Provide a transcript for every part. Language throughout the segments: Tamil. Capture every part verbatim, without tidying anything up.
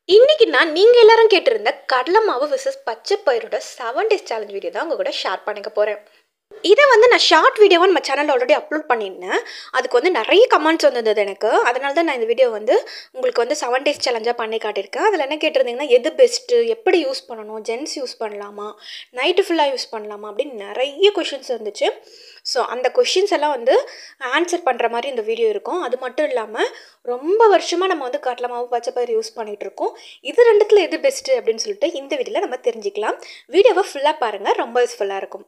இன்னைக்கு நான் நீங்க எல்லாரும் கேட்டிருந்த கடலை மாவு விசஸ் பச்சை பயிரோட செவன் டேஸ் சேலஞ்ச் வீடியோ தான் உங்க கூட ஷேர் பண்ணிக்க போறேன். இதை வந்து நான் ஷார்ட் வீடியோவாக நம்ம சேனலில் ஆல்ரெடி அப்லோட் பண்ணியிருந்தேன். அதுக்கு வந்து நிறைய கமெண்ட்ஸ் வந்திருந்தது எனக்கு. அதனால தான் நான் இந்த வீடியோ வந்து உங்களுக்கு வந்து செவன் டேஸ் சேலஞ்சாக பண்ணி காட்டியிருக்கேன். அதில் என்ன கேட்டிருந்தீங்கன்னா, எது பெஸ்ட்டு, எப்படி யூஸ் பண்ணணும், ஜென்ஸ் யூஸ் பண்ணலாமா, நைட்டு ஃபுல்லாக யூஸ் பண்ணலாமா அப்படின்னு நிறைய கொஷின்ஸ் இருந்துச்சு. ஸோ அந்த கொஷின்ஸ் எல்லாம் வந்து ஆன்சர் பண்ணுற மாதிரி இந்த வீடியோ இருக்கும். அது மட்டும் இல்லாமல் ரொம்ப வருஷமாக நம்ம வந்து கடலை மாவு பச்சை பயிர் யூஸ் பண்ணிகிட்டு இருக்கோம். இது ரெண்டுத்தில் எது பெஸ்ட்டு அப்படின்னு சொல்லிட்டு இந்த வீடியோவில் நம்ம தெரிஞ்சுக்கலாம். வீடியோவை ஃபுல்லாக பாருங்கள், ரொம்ப யூஸ்ஃபுல்லாக இருக்கும்.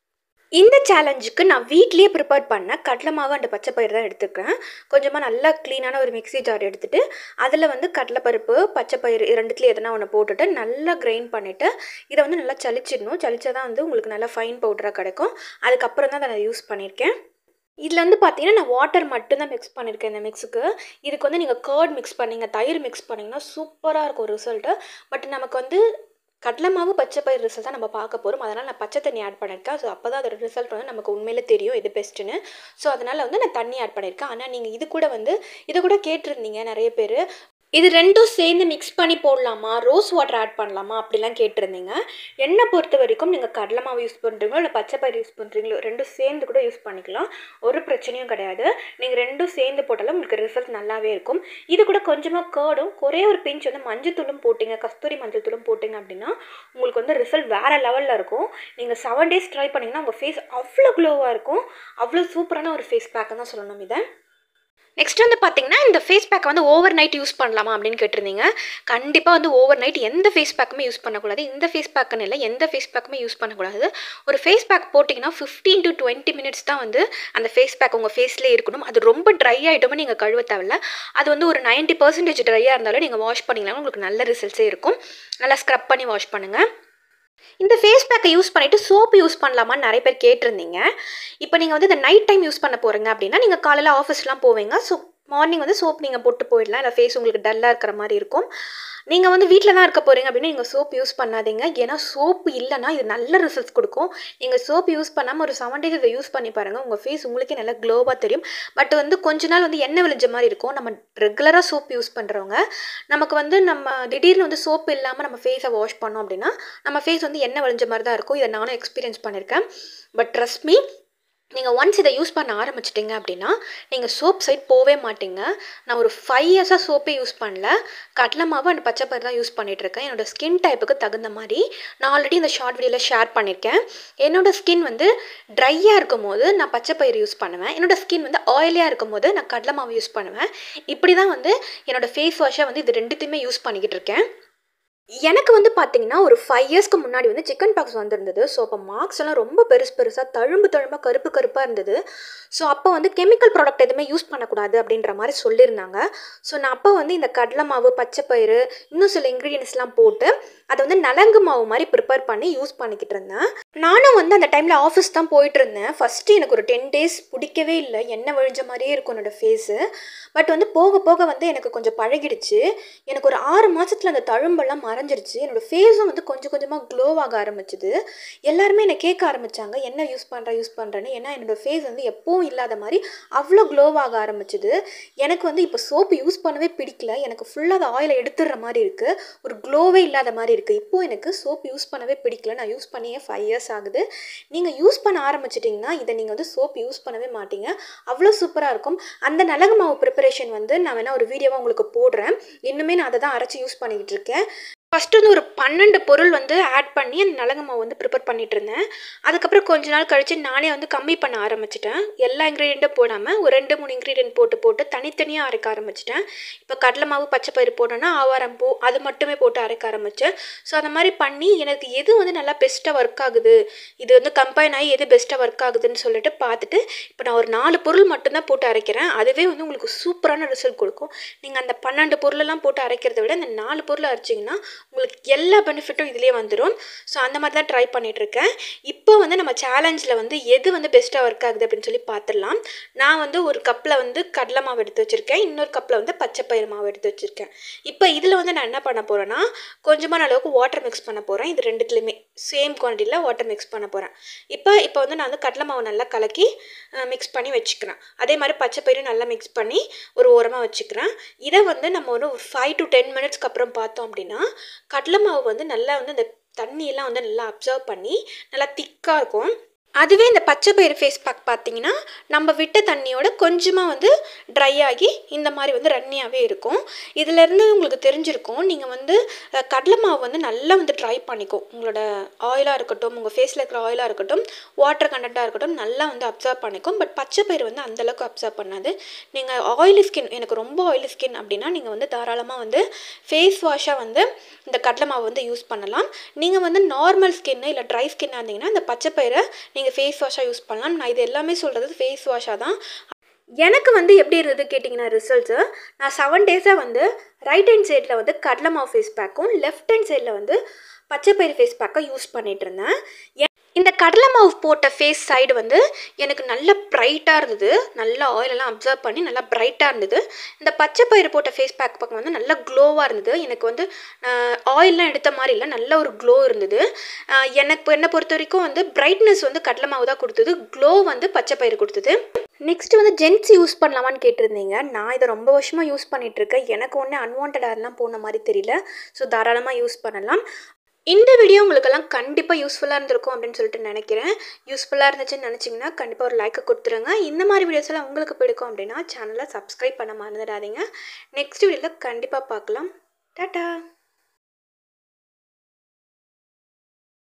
இந்த சேலஞ்சுக்கு நான் வீட்லேயே ப்ரிப்பேர் பண்ண கடலை மாவு அண்ட் பச்சை பயிர் தான் எடுத்துக்கிறேன். கொஞ்சமாக நல்லா க்ளீனான ஒரு மிக்ஸி ஜார் எடுத்துகிட்டு அதில் வந்து கடலைப்பருப்பு பச்சை பயிர் ரெண்டுத்துலேயும் எதனா ஒன்று போட்டுட்டு நல்லா கிரைண்ட் பண்ணிவிட்டு இதை வந்து நல்லா சலிச்சிடணும். சலிச்சா தான் வந்து உங்களுக்கு நல்லா ஃபைன் பவுடராக கிடைக்கும். அதுக்கப்புறம் தான் அதை நான் யூஸ் பண்ணியிருக்கேன். இதில் வந்து பார்த்தீங்கன்னா நான் வாட்டர் மட்டும்தான் மிக்ஸ் பண்ணியிருக்கேன் இந்த மிக்ஸுக்கு. இதுக்கு வந்து நீங்கள் கர்ட் மிக்ஸ் பண்ணிங்க, தயிர் மிக்ஸ் பண்ணிங்கன்னா சூப்பராக இருக்கும் ரிசல்ட்டு. பட் நமக்கு வந்து கடலை மாவு பச்சை பயிர் ரிசல்ட் தான் நம்ம பார்க்க போகிறோம். அதனால் நான் பச்சை தண்ணி ஆட் பண்ணியிருக்கேன். ஸோ அப்போ தான் அதோட ரிசல்ட் வந்து நமக்கு உண்மையிலே தெரியும் எது பெஸ்ட்டுன்னு. ஸோ அதனால் வந்து நான் தண்ணி ஆட் பண்ணியிருக்கேன். ஆனால் நீங்கள் இது கூட வந்து இதை கூட கேட்டிருந்தீங்க நிறைய பேர், இது ரெண்டும் சேர்ந்து மிக்ஸ் பண்ணி போடலாமா, ரோஸ் வாட்டர் ஆட் பண்ணலாமா அப்படிலாம் கேட்டிருந்தீங்க. என்னை பொறுத்த வரைக்கும் நீங்கள் கடலை மாவு யூஸ் பண்ணுறீங்களோ இல்லை பச்சை பயிர் யூஸ் பண்ணுறீங்களோ ரெண்டும் சேர்ந்து கூட யூஸ் பண்ணிக்கலாம். ஒரு பிரச்சனையும் கிடையாது. நீங்கள் ரெண்டும் சேர்ந்து போட்டாலும் உங்களுக்கு ரிசல்ட் நல்லாவே இருக்கும். இது கூட கொஞ்சமாக கேர்டும் ஒரே ஒரு பிஞ்ச் வந்து மஞ்சத்தூளும் போட்டிங்க, கஸ்தூரி மஞ்சள் தூளும் போட்டிங்க அப்படின்னா உங்களுக்கு வந்து ரிசல்ட் வேறு லெவலில் இருக்கும். நீங்கள் செவன் டேஸ் ட்ரை பண்ணிங்கன்னா உங்கள் ஃபேஸ் அவ்வளோ க்ளோவாக இருக்கும். அவ்வளோ சூப்பரான ஒரு ஃபேஸ் பேக்குன்னு தான் சொல்லணும் இதை. நெக்ஸ்ட் வந்து பார்த்தீங்கன்னா, இந்த ஃபேஸ் பேக் வந்து ஓவர் நைட் யூஸ் பண்ணலாமா அப்படின்னு கேட்டிருந்தீங்க. கண்டிப்பாக வந்து ஓவர் நைட் எந்த ஃபேஸ் பேக்குமே யூஸ் பண்ணக்கூடாது. இந்த ஃபேஸ் பேக்குன்னு இல்லை, எந்த ஃபேஸ் பேக்குமே யூஸ் பண்ணக்கூடாது. ஒரு ஃபேஸ் பேக் போட்டிங்கன்னா ஃபிஃப்டீன் டு டுவெண்ட்டி மினிட்ஸ் தான் வந்து அந்த ஃபேஸ் பேக் உங்கள் ஃபேஸ்லேயே இருக்கணும். அது ரொம்ப ட்ரை ஆகிட்டோமோ நீங்கள் கழுவ தேவையில்ல. அது வந்து ஒரு நைன்ட்டி பர்சன்டேஜ் ட்ரையாக இருந்தாலும் நீங்கள் வாஷ் பண்ணிங்கன்னா உங்களுக்கு நல்ல ரிசல்ட்ஸே இருக்கும். நல்லா ஸ்க்ரப் பண்ணி வாஷ் பண்ணுங்கள். இந்த ஃபேஸ் பேக்கை யூஸ் பண்ணிவிட்டு சோப்பு யூஸ் பண்ணலாமான்னு நிறைய பேர் கேட்டிருந்தீங்க. இப்போ நீங்கள் வந்து இந்த நைட் டைம் யூஸ் பண்ண போகிறீங்க அப்படின்னா நீங்கள் காலையில் ஆஃபீஸ்லாம் போவீங்க. ஸோ மார்னிங் வந்து சோப் நீங்கள் போட்டு போயிடலாம். இல்லை ஃபேஸ் உங்களுக்கு டல்லாக இருக்கிற மாதிரி இருக்கும். நீங்கள் வந்து வீட்டில் தான் இருக்க போகிறீங்க அப்படின்னா நீங்கள் சோப் யூஸ் பண்ணாதீங்க. ஏன்னா சோப்பு இல்லைனா இது நல்ல ரிசல்ட்ஸ் கொடுக்கும். நீங்கள் சோப் யூஸ் பண்ணாமல் ஒரு செவன் டேஸ் இதை யூஸ் பண்ணி பாருங்கள். உங்கள் ஃபேஸ் உங்களுக்கே நல்லா க்ளோவாக தெரியும். பட் வந்து கொஞ்ச நாள் வந்து எண்ணெய் விழிஞ்ச மாதிரி இருக்கும். நம்ம ரெகுலராக சோப் யூஸ் பண்ணுறவங்க நமக்கு வந்து நம்ம திடீர்னு வந்து சோப் இல்லாமல் நம்ம ஃபேஸை வாஷ் பண்ணோம் அப்படின்னா நம்ம ஃபேஸ் வந்து எண்ணெய் விழிஞ்ச மாதிரி தான் இருக்கும். இதை நானும் எக்ஸ்பீரியன்ஸ் பண்ணியிருக்கேன். பட் ட்ரஸ்ட் மீ, நீங்கள் ஒன்ஸ் இதை யூஸ் பண்ண ஆரம்பிச்சிட்டிங்க அப்படின்னா நீங்கள் சோப் சைட் போவே மாட்டீங்க. நான் ஒரு ஃபைவ் இயர்ஸாக சோப்பே யூஸ் பண்ணல. கடலை மாவு அண்ட் பச்சை பயிர் தான் யூஸ் பண்ணிகிட்ருக்கேன். என்னோடய ஸ்கின் டைப்புக்கு தகுந்த மாதிரி நான் ஆல்ரெடி இந்த ஷார்ட் வீடியோவில் ஷேர் பண்ணியிருக்கேன். என்னோடய ஸ்கின் வந்து ட்ரையாக இருக்கும் போது நான் பச்சை பயிர் யூஸ் பண்ணுவேன். என்னோடய ஸ்கின் வந்து ஆயிலியாக இருக்கும் போது நான் கடலை மாவு யூஸ் பண்ணுவேன். இப்படி தான் வந்து என்னோடய ஃபேஸ் வாஷை வந்து இது ரெண்டுத்தையுமே யூஸ் பண்ணிக்கிட்டு இருக்கேன். எனக்கு வந்து பார்த்தீங்கன்னா ஒரு ஃபைவ் இயர்ஸ்க்கு முன்னாடி வந்து சிக்கன் பாக்ஸ் வந்திருந்தது. ஸோ அப்போ மார்க்ஸ் எல்லாம் ரொம்ப பெருசு பெருசாக தழும்பு தழும்பாக கருப்பு கருப்பாக இருந்தது. ஸோ அப்போ வந்து கெமிக்கல் ப்ராடக்ட் எதுவுமே யூஸ் பண்ணக்கூடாது அப்படின்ற மாதிரி சொல்லியிருந்தாங்க. ஸோ நான் அப்போ வந்து இந்த கடலை மாவு பச்சை பயிறு இன்னும் சில இன்க்ரீடியன்ஸ்லாம் போட்டு அதை வந்து நலங்கு மாவு மாதிரி ப்ரிப்பேர் பண்ணி யூஸ் பண்ணிக்கிட்டு இருந்தேன். நானும் வந்து அந்த டைமில் ஆஃபீஸ் தான் போயிட்டு இருந்தேன். ஃபஸ்ட்டு எனக்கு ஒரு டென் டேஸ் பிடிக்கவே இல்லை. எண்ணெய் விழிஞ்ச மாதிரியே இருக்கும் என்னோடய ஃபேஸு. பட் வந்து போக போக வந்து எனக்கு கொஞ்சம் பழகிடுச்சு. எனக்கு ஒரு ஆறு மாதத்தில் அந்த தழும்பெல்லாம் மறைஞ்சிருச்சு. என்னோடய ஃபேஸும் வந்து கொஞ்சம் கொஞ்சமாக க்ளோவாக ஆரம்பிச்சுது. எல்லாருமே என்னை கேட்க ஆரம்பித்தாங்க, என்ன யூஸ் பண்ணுற யூஸ் பண்ணுறேன்னு. ஏன்னா என்னோடய ஃபேஸ் வந்து எப்போவும் இல்லாத மாதிரி அவ்வளோ க்ளோவாக ஆரம்பிச்சுது. எனக்கு வந்து இப்போ சோப்பு யூஸ் பண்ணவே பிடிக்கல. எனக்கு ஃபுல்லாக அந்த ஆயிலை எடுத்துடுற மாதிரி இருக்குது. ஒரு க்ளோவே இல்லாத மாதிரி இருக்குது. இப்போது எனக்கு சோப்பு யூஸ் பண்ணவே பிடிக்கல. நான் யூஸ் பண்ணியே ஃபைவ் இயர்ஸ் ஆகுது. நீங்கள் யூஸ் பண்ண ஆரம்பிச்சிட்டிங்கன்னா இதை நீங்கள் வந்து சோப்பு யூஸ் பண்ணவே மாட்டீங்க. அவ்வளோ சூப்பராக இருக்கும். அந்த நலங்கு மாவு ப்ரிப்பரேஷன் வந்து நான் வேணால் ஒரு வீடியோவாக உங்களுக்கு போடுறேன். இன்னுமே நான் அதை தான் அரைச்சி யூஸ் பண்ணிக்கிட்டு இருக்கேன். ஃபஸ்ட்டு வந்து ஒரு பன்னெண்டு பொருள் வந்து ஆட் பண்ணி அந்த நலங்கு மாவு வந்து ப்ரிப்பேர் பண்ணிகிட்டு இருந்தேன். அதுக்கப்புறம் கொஞ்ச நாள் கழித்து நானே வந்து கம்மி பண்ண ஆரம்பிச்சிட்டேன். எல்லா இன்க்ரீடியண்ட்டும் போடாமல் ஒரு ரெண்டு மூணு இன்க்ரீடியன்ட் போட்டு போட்டு தனித்தனியாக அரைக்க ஆரம்பிச்சிட்டேன். இப்போ கடலை மாவு பச்சை பயிறு போட்டோன்னா ஆவாரம் பூ அது மட்டுமே போட்டு அரைக்க ஆரம்பித்தேன். ஸோ அந்த மாதிரி பண்ணி எனக்கு எது வந்து நல்லா பெஸ்ட்டாக ஒர்க் ஆகுது, இது வந்து கம்பைன் ஆகி எது பெஸ்ட்டாக ஒர்க் ஆகுதுன்னு சொல்லிட்டு பார்த்துட்டு இப்போ நான் ஒரு நாலு பொருள் மட்டும்தான் போட்டு அரைக்கிறேன். அதுவே வந்து உங்களுக்கு சூப்பரான ரிசல்ட் கொடுக்கும். நீங்கள் அந்த பன்னெண்டு பொருளெல்லாம் போட்டு அரைக்கிறத விட இந்த நாலு பொருள் அரைச்சிங்கன்னா உங்களுக்கு உங்களுக்கு எல்லா பெனிஃபிட்டும் இதிலே வந்துடும். ஸோ அந்த மாதிரி தான் ட்ரை பண்ணிகிட்ருக்கேன். இப்போ வந்து நம்ம சேலஞ்சில் வந்து எது வந்து பெஸ்ட்டாக ஒர்க் ஆகுது அப்படின்னு சொல்லி பார்த்துடலாம். நான் வந்து ஒரு கப்பில் வந்து கடலை மாவு எடுத்து வச்சுருக்கேன், இன்னொரு கப்பில் வந்து பச்சைப்பயிறு மாவு எடுத்து வச்சுருக்கேன். இப்போ இதில் வந்து நான் என்ன பண்ண போகிறேன்னா, கொஞ்சமான அளவுக்கு வாட்டர் மிக்ஸ் பண்ண போகிறேன். இது ரெண்டுத்துலேயுமே சேம் குவான்டிட்டியில் வாட்டர் மிக்ஸ் பண்ண போகிறேன். இப்போ இப்போ வந்து நான் வந்து கடலை மாவு நல்லா கலக்கி மிக்ஸ் பண்ணி வச்சுக்கிறேன். அதே மாதிரி பச்சைப்பயிறு நல்லா மிக்ஸ் பண்ணி ஒரு ஓரமாக வச்சுக்கிறேன். இதை வந்து நம்ம ஒரு ஃபைவ் டு டென் மினிட்ஸ்க்கு அப்புறம் பார்த்தோம் அப்படின்னா, கடலை மாவு வந்து நல்லா வந்து இந்த தண்ணியெல்லாம் வந்து நல்லா அப்சர்வ் பண்ணி நல்லா திக்காக இருக்கும். அதுவே இந்த பச்சைப்பயிறு ஃபேஸ் பேக் பார்த்தீங்கன்னா, நம்ம விட்ட தண்ணியோட கொஞ்சமாக வந்து ட்ரை ஆகி இந்த மாதிரி வந்து ரன்னியாகவே இருக்கும். இதிலேருந்து உங்களுக்கு தெரிஞ்சிருக்கும், நீங்கள் வந்து கடலை மாவு வந்து நல்லா வந்து ட்ரை பண்ணிக்கும். உங்களோட ஆயிலாக இருக்கட்டும், உங்கள் ஃபேஸில் இருக்கிற ஆயிலாக இருக்கட்டும், வாட்டர் கண்டென்ட்டாக இருக்கட்டும், நல்லா வந்து அப்சர்வ் பண்ணிக்கும். பட் பச்சைப்பயிறு வந்து அந்தளவுக்கு அப்சர்வ் பண்ணாது. நீங்கள் ஆயிலி ஸ்கின், எனக்கு ரொம்ப ஆயிலி ஸ்கின் அப்படின்னா நீங்கள் வந்து தாராளமாக வந்து ஃபேஸ் வாஷாக வந்து இந்த கடலை மாவு வந்து யூஸ் பண்ணலாம். நீங்கள் வந்து நார்மல் ஸ்கின்னு இல்லை ட்ரை ஸ்கின்னாக இருந்தீங்கன்னா இந்த பச்சைப்பயிரை நீங்கள் ஃபேஸ் வாஷாக யூஸ் பண்ணலாம். நான் இது எல்லாமே சொல்கிறது ஃபேஸ் வாஷாக தான். எனக்கு வந்து எப்படி இருந்தது கேட்டிங்கன்னா ரிசல்ட்ஸு, நான் செவன் டேஸாக வந்து ரைட் ஹேண்ட் சைடில் வந்து கடலை மாவு ஃபேஸ் பேக்கும், லெஃப்ட் ஹேண்ட் சைடில் வந்து பச்சைப்பயிறு ஃபேஸ் பேக்கை யூஸ் பண்ணிகிட்டு இருந்தேன். இந்த கடலை மாவு போட்ட ஃபேஸ் சைடு வந்து எனக்கு நல்ல ப்ரைட்டாக இருந்தது. நல்லா ஆயிலெல்லாம் அப்சர்வ் பண்ணி நல்லா ப்ரைட்டாக இருந்தது. இந்த பச்சைப்பயிறு போட்ட ஃபேஸ் பேக் பக்கம் வந்து நல்லா க்ளோவாக இருந்தது. எனக்கு வந்து ஆயிலெலாம் எடுத்த மாதிரி இல்லை, நல்ல ஒரு க்ளோ இருந்தது. எனக்கு என்னை பொறுத்த வரைக்கும் வந்து பிரைட்னஸ் வந்து கடலை மாவு தான் கொடுத்தது, க்ளோ வந்து பச்சைப்பயிறு கொடுத்தது. நெக்ஸ்ட்டு வந்து ஜென்ட்ஸ் யூஸ் பண்ணலாமான்னு கேட்டிருந்தீங்க. நான் இதை ரொம்ப வருஷமாக யூஸ் பண்ணிகிட்ருக்கேன். எனக்கு ஒன்றும் அன்வான்ட் ஹேர்லாம் போன மாதிரி தெரியல. ஸோ தாராளமாக யூஸ் பண்ணலாம். இந்த வீடியோ உங்களுக்கெல்லாம் கண்டிப்பாக யூஸ்ஃபுல்லாக இருந்திருக்கும் அப்படின்னு சொல்லிட்டு நினைக்கிறேன். யூஸ்ஃபுல்லாக இருந்துச்சுன்னு நினச்சிங்கன்னா கண்டிப்பாக ஒரு லைக்கை கொடுத்துருங்க. இந்த மாதிரி வீடியோஸ் எல்லாம் உங்களுக்கு பிடிக்கும் அப்படின்னா சேனலை சப்ஸ்கிரைப் பண்ண மறந்துடாதீங்க. நெக்ஸ்ட் வீடியோவில் கண்டிப்பாக பார்க்கலாம். டாட்டா.